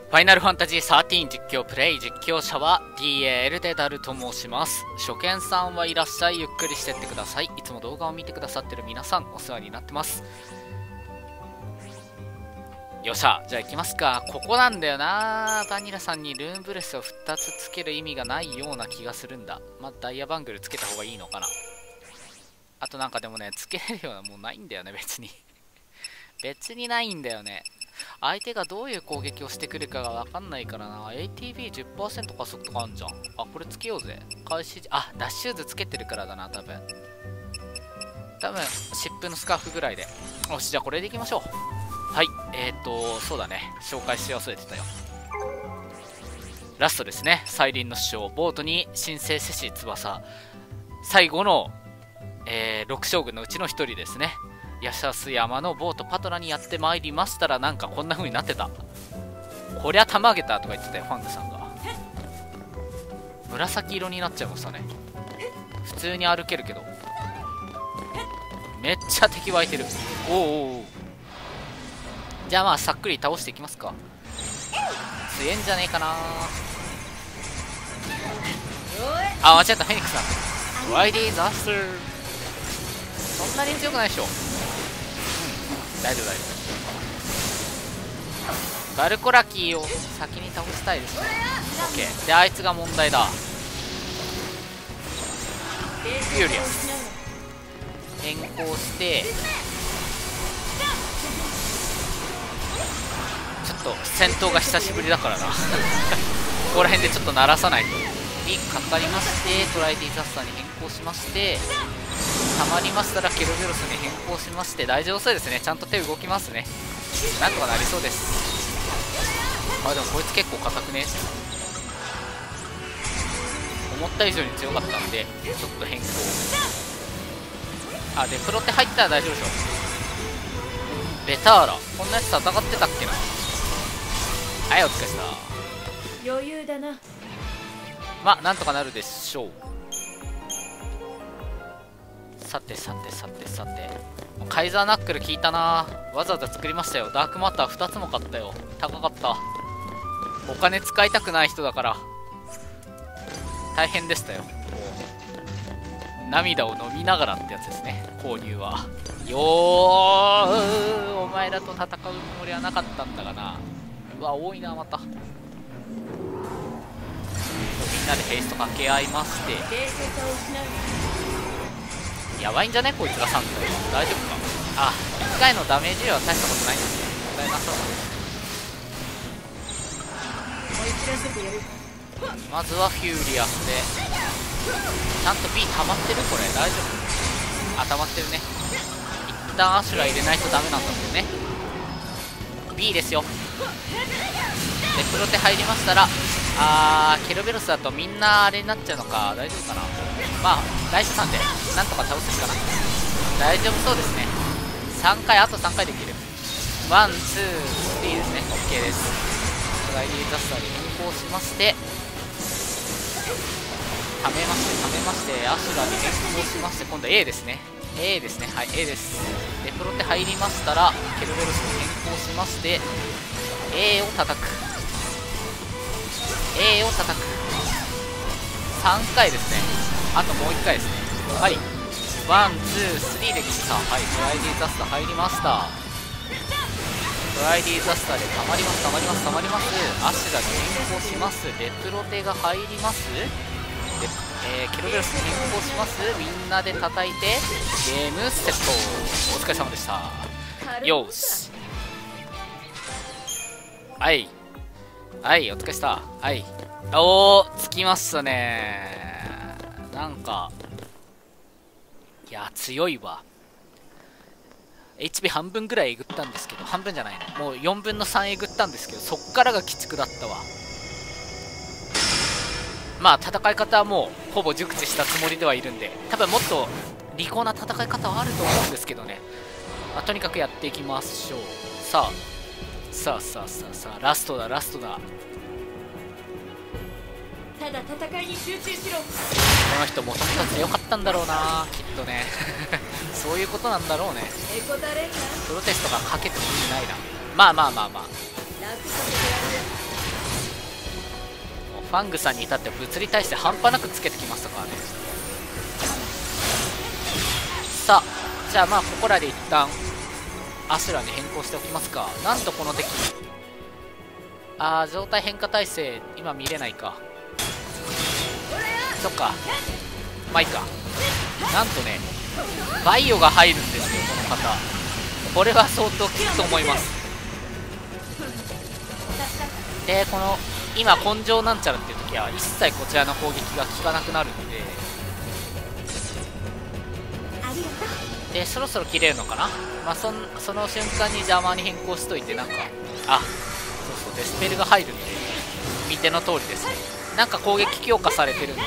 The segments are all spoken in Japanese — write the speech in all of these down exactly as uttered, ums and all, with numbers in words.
ファイナルファンタジーサーティーン実況プレイ、実況者は ディーエーエル でダルと申します。初見さんはいらっしゃい、ゆっくりしてってください。いつも動画を見てくださってる皆さん、お世話になってます。よっしゃ、じゃあ行きますか。ここなんだよな。バニラさんにルーンブレスをふたつつける意味がないような気がするんだ。まあ、ダイヤバングルつけた方がいいのかな。あとなんかでもね、つけれるようなもうないんだよね、別に。別にないんだよね。相手がどういう攻撃をしてくるかが分かんないからな。 エーティービーじゅっパーセント 加速とかあんじゃん。あ、これつけようぜ。開始時、あ、ダッシューズつけてるからだな、多分。多分、湿布のスカーフぐらいで。よし、じゃあこれでいきましょう。はい、えーと、そうだね。紹介し忘れてたよ。ラストですね。再臨の師匠、ボートに新生セシ翼。最後の、えー、ろく将軍のうちのひとりですね。ヤシャス山のボートパトラにやってまいりましたら、なんかこんな風になってた。こりゃたまげたとか言ってたよ、ファングさんが。紫色になっちゃいましたね。普通に歩けるけど。めっちゃ敵湧いてる。おーおーおー。じゃあまあさっくり倒していきますか。強えんじゃねえかな。あ、間違った、フェニックスさん。ワイディーザスー。そんなに強くないでしょ。大丈夫大丈夫。ガルコラキーを先に倒したいですね。 OK で、あいつが問題だ。フューリアス変更して、ちょっと戦闘が久しぶりだからなここら辺でちょっと鳴らさないと。にかかりまして、トライディザスターに変更しまして、たまりましたらケルベロスに変更しまして、大丈夫そうですね。ちゃんと手動きますね。なんとかなりそうです。あ、でもこいつ結構硬くね。思った以上に強かったんでちょっと変更。あ、でプロテ入ったら大丈夫でしょ。ベターラ、こんなやつ戦ってたっけな。はい、お疲れした。 余裕だな。 まあなんとかなるでしょう。さてさてさてさて、カイザーナックル効いたな。わざわざ作りましたよ。ダークマターふたつも買ったよ。高かった。お金使いたくない人だから大変でしたよ。涙を飲みながらってやつですね、購入は。よー、お前らと戦うつもりはなかったんだがな。うわ、多いな、また。みんなでペースト掛け合いまして、やばいんじゃねこいつがさん体。大丈夫か。あ、いっかいのダメージは大したことないんですね。問題なさそうだ。まずはフューリアスで、ちゃんと B 溜まってる。これ大丈夫。あ、溜まってるね。一旦アシュラ入れないとダメなんだもんね。 B ですよ。でプロテ入りましたら、あー、ケルベロスだとみんなあれになっちゃうのか。大丈夫かな。まあライトさんでなんとか倒せるかな。大丈夫そうですね。さんかい、あとさんかいできる。ワン、ツー、スリーですね。 OK です。トライディーザスターに変更しまして、ためましてためましてアシュラに変更しまして、今度 A ですね。 A ですね。はい、 A です。でプロテ入りましたらケルベロスに変更しまして A を叩く。 A を叩く。さんかいですね。あともういっかいですね。はい、ワン、ツー、スリーできた。はい、トライディーザスター入りました。トライディーザスターでたまりますたまりますたまります。アシュラに変更します。でプロテが入ります。で、えー、ケルベロスに変更します。みんなで叩いてゲームセット。お疲れ様でした。よし、はいはい、お疲れした。はい、おー、つきましたね。なんかいや強いわ。 エイチピー 半分ぐらいえぐったんですけど、半分じゃないの、もうよんぶんのさんえぐったんですけど、そっからが鬼畜だったわ。まあ戦い方はもうほぼ熟知したつもりではいるんで、多分もっと利口な戦い方はあると思うんですけどね。まあ、とにかくやっていきましょう。さあさあさあさあさあ、ラストだラストだ。 ただ戦いに集中しろ。 この人もともと強かったんだろうな、きっとねそういうことなんだろうね。 エコタレンガプロテストがかけても意味ないな。まあまあまあまあ、 楽させてやる。 ファングさんに至っては物理耐性半端なくつけてきましたからね。さあじゃあまあここらで一旦アシュラに変更しておきますか。なんとこの敵、あー状態変化耐性今見れないか。そっか、まあいいか。なんとねバイオが入るんですよこの方。これは相当きついと思います。でこの今根性なんちゃらっていう時は一切こちらの攻撃が効かなくなるんで、でそろそろ切れるのかな。まあ、そんその瞬間に邪魔に変更しといて、なんかあそうそうデスペルが入るんで見ての通りですね。なんか攻撃強化されてるんで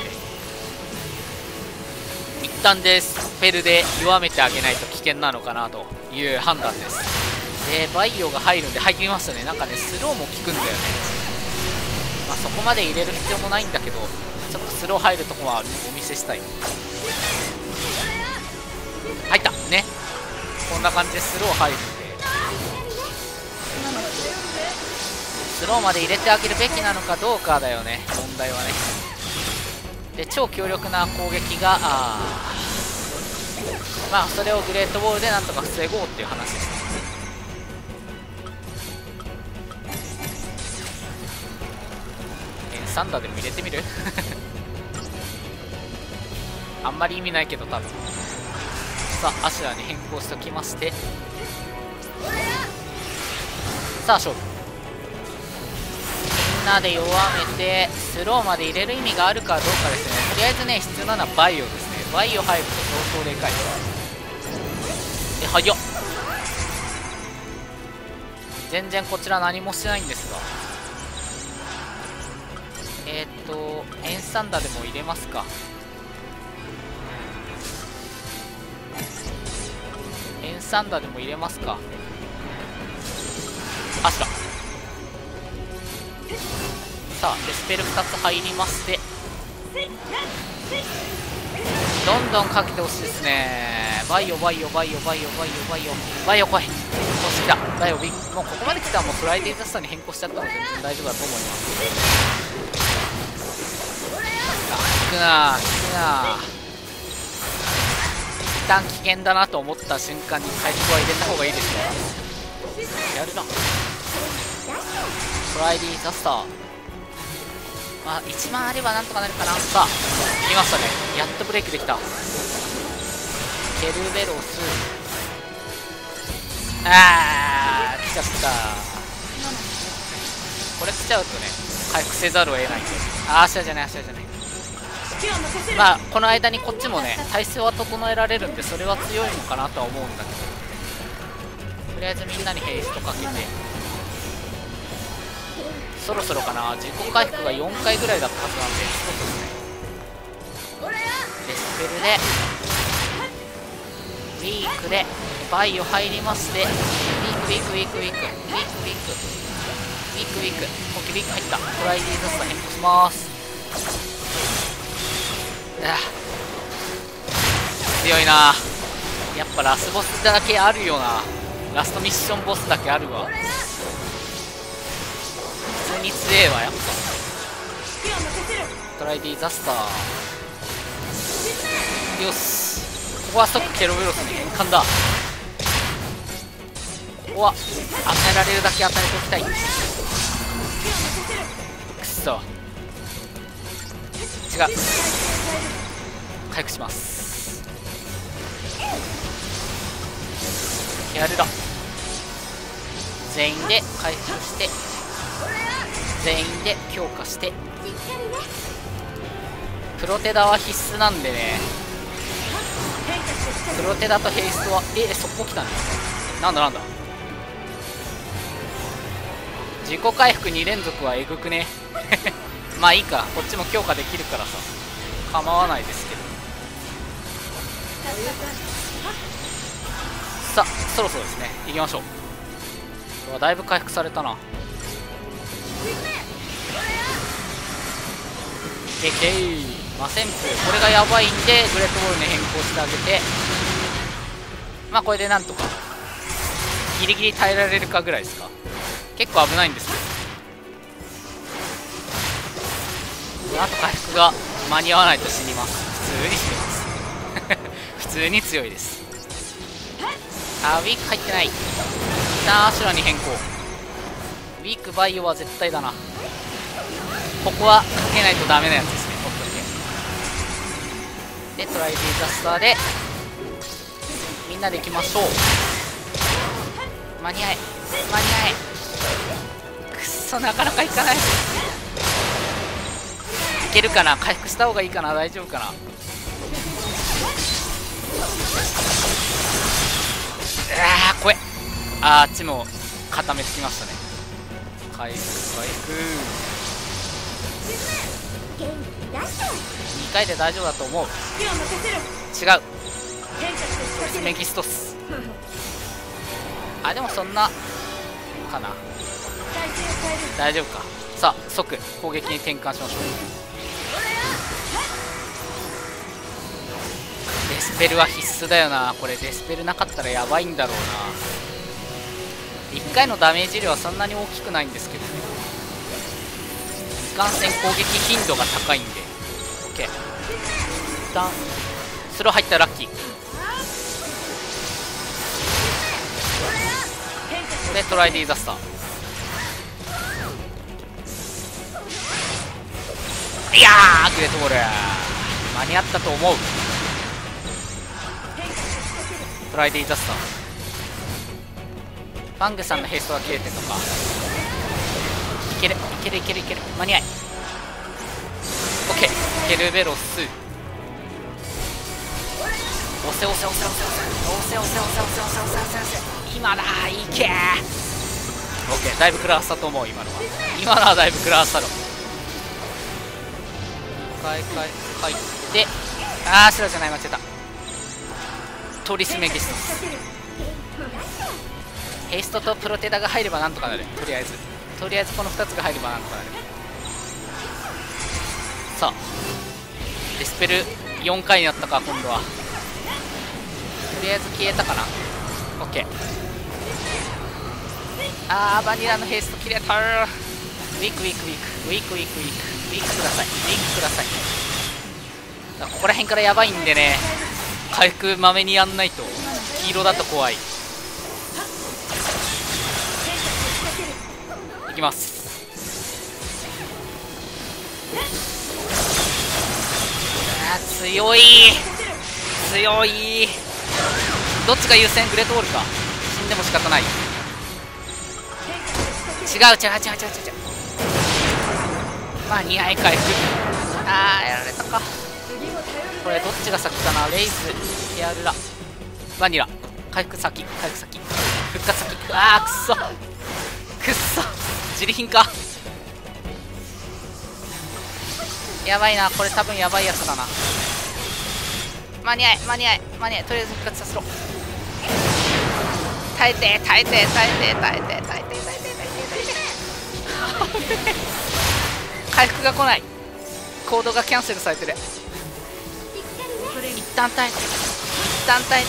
一旦デスペルで弱めてあげないと危険なのかなという判断です。でバイオが入るんで入りましたね。なんかねスローも効くんだよね。まあ、そこまで入れる必要もないんだけどちょっとスロー入るとこはお見せしたい。入ったね。こんな感じでスロー入るんでスローまで入れてあげるべきなのかどうかだよね問題はね。で超強力な攻撃があまあそれをグレートボールでなんとか防ごうっていう話ですね。エンサンダーでも入れてみるあんまり意味ないけど多分。さあアシュラに変更しておきまして、さあ勝負。みんなで弱めてスローまで入れる意味があるかどうかですね。とりあえずね必要なのはバイオですね。バイオ入ると相当でかい。え早っ。全然こちら何もしてないんですが、えー、っとエンサンダーでも入れますか。エンサンダーでも入れますか。アシュラさあデスペルふたつ入りましてどんどんかけてほしいですね。バイオバイオバイオバイオバイオバイオバイオ来い。そしてきたバイオビもうここまで来たらもうフライデーザスターに変更しちゃったので全然大丈夫だと思います。効くな効くな。一旦危険だなと思った瞬間に回復は入れた方がいいですね。やるなフライデーザスター。まあいちまんあればなんとかなるかな。さあ来ましたね。やっとブレイクできた。ケルベロスあー来ちゃった。これ来ちゃうとね回復せざるを得ないんで。あーアシャじゃないアシャじゃない。まあこの間にこっちもね体勢は整えられるんでそれは強いのかなとは思うんだけど、とりあえずみんなにヘイストかけてそろそろかな。自己回復がよんかいぐらいだったはずなんでそうですね。デスペルでウィークでバイオ入りましてウィークウィークウィークウィークウィークウィークウィークウィークウィークオッケーウィーク入った。フライデーザスター変更します。強いな。やっぱラスボスだけあるよな。ラストミッションボスだけあるわ。普通に強えわやっぱ。トライディザスターよし。ここは即ケロベロスに変換だ。ここは与えられるだけ与えておきたい。くっそ違う回復します。やるだ。全員で回復して全員で強化してプロテダは必須なんでね。プロテダとヘイストはえそこ来たね。なんだなんだ自己回復に連続はえぐくねまあいいかこっちも強化できるからさ構わないですけど。さあそろそろですね行きましょう。うわだいぶ回復されたな。けけい魔旋風これがやばいんでグレートボールに変更してあげてまあこれでなんとかギリギリ耐えられるかぐらいですか。結構危ないんですけどあと回復が間に合わないと死にます。普通に死にます普通に強いです。あーウィーク入ってない。一旦アシュラに変更。ウィークバイオは絶対だな。ここはかけないとダメなやつですね。オッケーオッケー。でトライディザスターでみんなで行きましょう。間に合え間に合え。くっそなかなかいかない。いけるかな。回復した方がいいかな。大丈夫かな。うわー怖え。あーあっちも固めてきましたね。回復回復にかいで大丈夫だと思う。違うメギストス。あでもそんなかな。大丈夫か。さあ即攻撃に転換しましょう。デスペルは必須だよな。これデスペルなかったらやばいんだろうな。いっかいのダメージ量はそんなに大きくないんですけどね。いかんせん攻撃頻度が高いんで OK。 一旦スロー入ったらラッキーでトライディザスター。いやーグレートボール間に合ったと思う。トライディザスター。バングさんのヘイストが切れてるのか。いけるいけるいけるいける間に合い OK。 ケルベロス押せ押せ押せ押せ押せ押せ押せ押せ押せ押せ押せ押せ押せ。今だいけー OK。 だいぶ食らわせたと思う。今のは今のはだいぶ食らわせたろ。かいかい入ってあー白じゃない間違えた。トリスメギストス。ヘイストとプロテダが入ればなんとかなる。とりあえずとりあえずこのふたつが入ればなんとかなる。さあデスペルよんかいになったか今度は。とりあえず消えたかな。 OK。 あーバニラのヘイスト切れた。ウィークウィークウィークウィークウィークウィークウィークくださいウィークください。ここら辺からやばいんでね、回復まめにやんないと。黄色だと怖い。いきます。あー強い強い。どっちが優先。グレートウォールか。死んでも仕方ない。違う違う違う違う違う違う。間に合い回復。あーやられたか。これどっちが先かな。レイズヒアルラバニラ。回復先回復先復活先。あーくっそくっそ自利品か。やばいなこれ。多分やばいやつだな。間に合い間に合い間に合い。とりあえず復活させろ。耐えて耐えて耐えて耐えて耐えて耐えて耐えて耐えて回復が来ない。コードがキャンセルされてる。一旦耐えて一旦耐えて。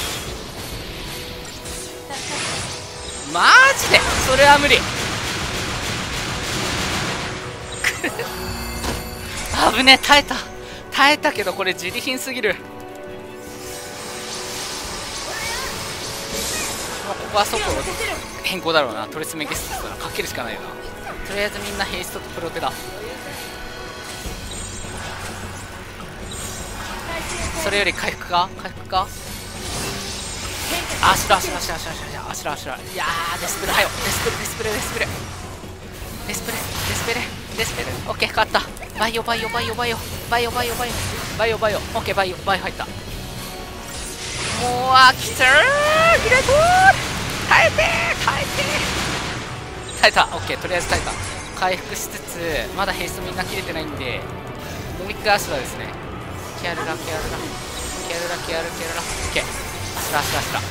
マジでそれは無理危ねえ。耐えた耐えたけどこれ自利品すぎる。もうここは速度変更だろうな。トレスメゲストだからかけるしかないよな。とりあえずみんなヘイストとプロテだ。それより回復か回復か。あしらあしらあしらあしらあしらあしらあしら。いやーデスプレはよ。デスプレデスプレデスプレデスプレデスプレデスプレ。オッケー勝った。バイオバイオバイオバイオバイオバイオバイオバイオバイオオッケーバイオバイオ入った。もう飽きちゃう。グレートウォール耐えて耐えて耐えた。オッケーとりあえず耐えた。回復しつつまだヘイストみんな切れてないんでもう一回アシュラですね。キャルラキャルラキャルラキャルキャルラオッケーアシュラアシュラアシュラ。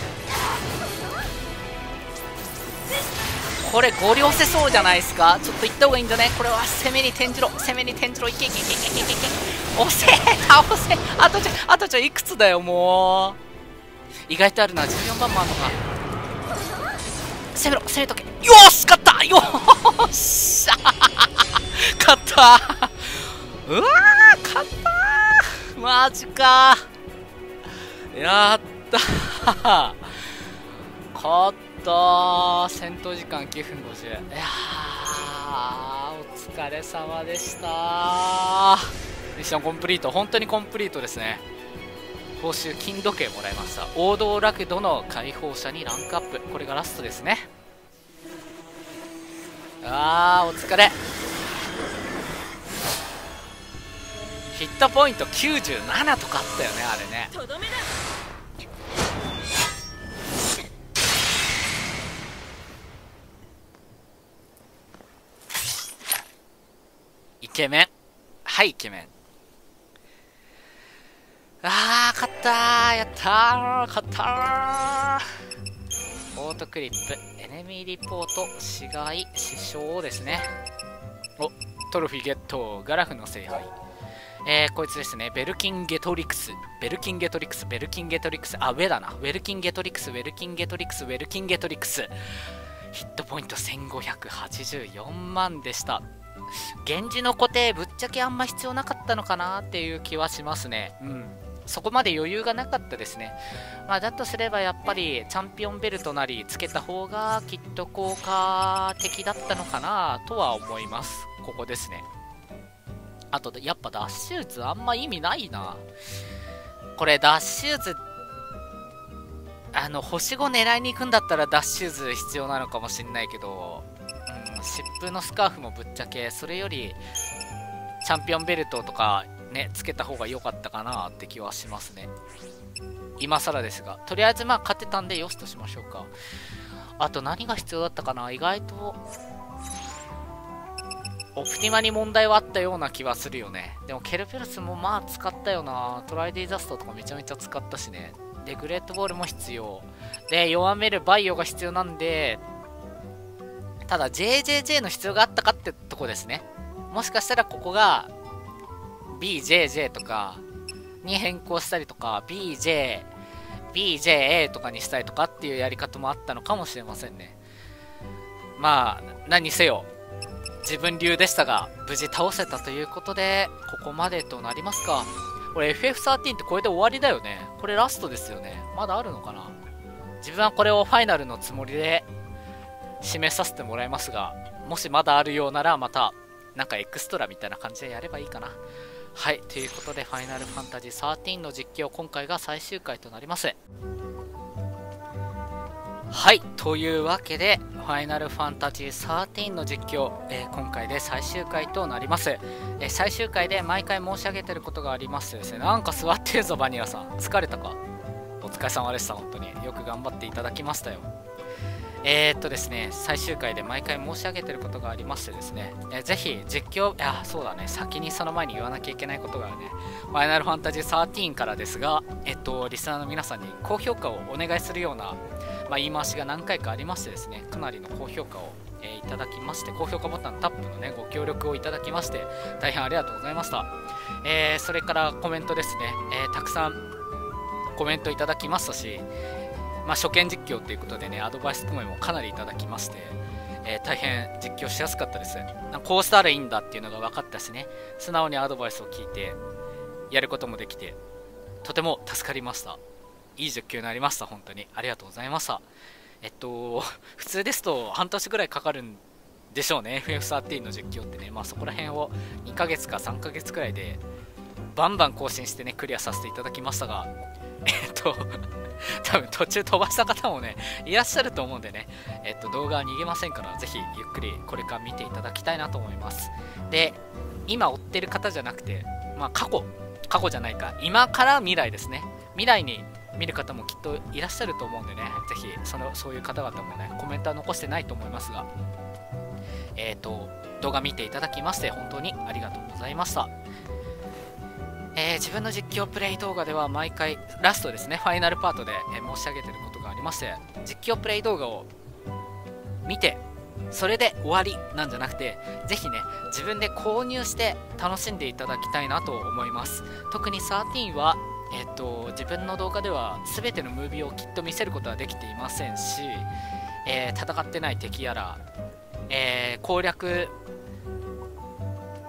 これゴリ押せそうじゃないですか。ちょっと行った方がいいんだね。これは攻めに転じろ攻めに転じろ。いけいけいけいけいけいけ押せ倒せ。あとちょあとちょいくつだよ。もう意外とあるな。じゅうよんばんもあるのか。攻めろ攻めとけ。よーし勝ったよーし勝ったううわー勝ったー、マジかー、やったー勝ったー、戦闘時間きゅうふんごじゅう、いやーお疲れ様でしたー。ミッションコンプリート、本当にコンプリートですね。報酬金時計もらいました。王道ラクドの解放者にランクアップ、これがラストですね。あーお疲れ。ヒットポイントきゅうじゅうななとかあったよね、あれね。 とどめだ。 イケメン、はいイケメン。あー勝ったー、やったー勝ったー。オートクリップ、エネミーリポート、死骸、死傷ですね。お、トロフィーゲット、ガラフの聖杯。えー、こいつですね、ベルキンゲトリクス、ベルキンゲトリクス、ベルキンゲトリクス、あ、上だな、ウェルキンゲトリクス、ウェルキンゲトリクス、ウェルキンゲトリクス。ヒットポイントせんごひゃくはちじゅうよんまんでした。源氏の固定、ぶっちゃけあんま必要なかったのかなっていう気はしますね。うん。そこまで余裕がなかったですね。まあ、だとすればやっぱりチャンピオンベルトなりつけた方がきっと効果的だったのかなとは思います。ここですね。あとやっぱダッシューズあんま意味ないな。これダッシューズあの星ご狙いに行くんだったらダッシューズ必要なのかもしんないけど、うん、疾風のスカーフもぶっちゃけそれよりチャンピオンベルトとかねつけた方が良かったかなって気はしますね。今更ですが、とりあえずまあ勝てたんでよしとしましょうか。あと何が必要だったかな。意外とオプティマに問題はあったような気はするよね。でもケルベルスもまあ使ったよな。トライディザストとかめちゃめちゃ使ったしね。でグレートボールも必要で、弱めるバイオが必要なんで、ただ ジェイジェイジェイ の必要があったかってとこですね。もしかしたらここが ビージェイジェイ とかに変更したりとか ビージェイ、ビージェイエー とかにしたりとかっていうやり方もあったのかもしれませんね。まあ何にせよ自分流でしたが無事倒せたということでここまでとなりますか。これ エフエフじゅうさん ってこれで終わりだよね。これラストですよね。まだあるのかな。自分はこれをファイナルのつもりで締めさせてもらいますが、もしまだあるようならまたなんかエクストラみたいな感じでやればいいかな。はい、ということでファイナルファンタジーじゅうさんの実況、今回が最終回となります。はい、というわけでファイナルファンタジーじゅうさんの実況、えー、今回で最終回となります。えー、最終回で毎回申し上げてることがありましてですね、なんか座ってるぞバニラさん、疲れたか。お疲れ様でした。本当によく頑張っていただきましたよ。えー、っとですね、最終回で毎回申し上げてることがありましてですね、えー、ぜひ実況、あ、そうだね、先にその前に言わなきゃいけないことがあるね。ファイナルファンタジーじゅうさんからですが、えっと、リスナーの皆さんに高評価をお願いするような、まあ、言い回しが何回かありましてですね、かなりの高評価を、えー、いただきまして、高評価ボタンタップのね、ご協力をいただきまして、大変ありがとうございました。えー、それからコメントですね、えー、たくさんコメントいただきましたし、まあ、初見実況ということでね、アドバイスコメもかなりいただきまして、えー、大変実況しやすかったです。こうしたらいいんだっていうのが分かったしね、素直にアドバイスを聞いてやることもできて、とても助かりました。いい実況になりました。本当にありがとうございました。えっと普通ですと半年ぐらいかかるんでしょうね、 エフエフじゅうさん の実況ってね。まあそこら辺をにかげつかさんかげつくらいでバンバン更新してねクリアさせていただきましたが、えっと多分途中飛ばした方もねいらっしゃると思うんでね、えっと動画は逃げませんから、ぜひゆっくりこれから見ていただきたいなと思います。で、今追ってる方じゃなくて、まあ過去過去じゃないか、今から未来ですね。未来に見る方もきっといらっしゃると思うんでね、ぜひそのそういう方々もねコメントは残してないと思いますが、えっと動画見ていただきまして本当にありがとうございました。えー、自分の実況プレイ動画では毎回ラストですね、ファイナルパートで、えー、申し上げてることがありまして、実況プレイ動画を見てそれで終わりなんじゃなくて、ぜひね自分で購入して楽しんでいただきたいなと思います。特にじゅうさんはえー、と自分の動画では全てのムービーをきっと見せることはできていませんし、えー、戦ってない敵やら、えー、攻略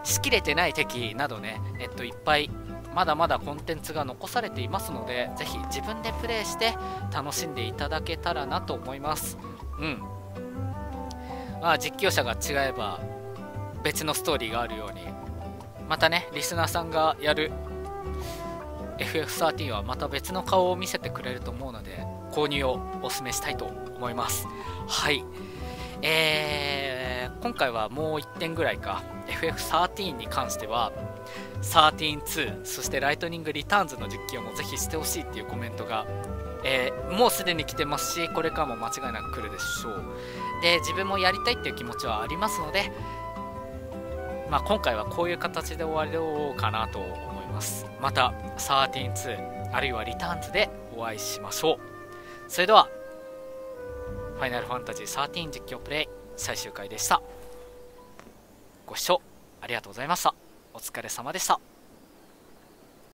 しきれてない敵などね、えっといっぱいまだまだコンテンツが残されていますので、ぜひ自分でプレイして楽しんでいただけたらなと思います。うん。まあ実況者が違えば別のストーリーがあるように、またねリスナーさんがやる エフエフサーティーン はまた別の顔を見せてくれると思うので、購入をお勧めしたいと思います。はい。えー、今回はもういってんぐらいか エフエフサーティーン に関してはサーティーンツー、そしてライトニングリターンズの実況もぜひしてほしいっていうコメントが、えー、もうすでに来てますし、これからも間違いなく来るでしょう。で、自分もやりたいっていう気持ちはありますので、まあ、今回はこういう形で終わろうかなと思います。またサーティーンツーあるいはリターンズでお会いしましょう。それではファイナルファンタジーサーティーン実況プレイ最終回でした。ご視聴ありがとうございました。お疲れ様でした。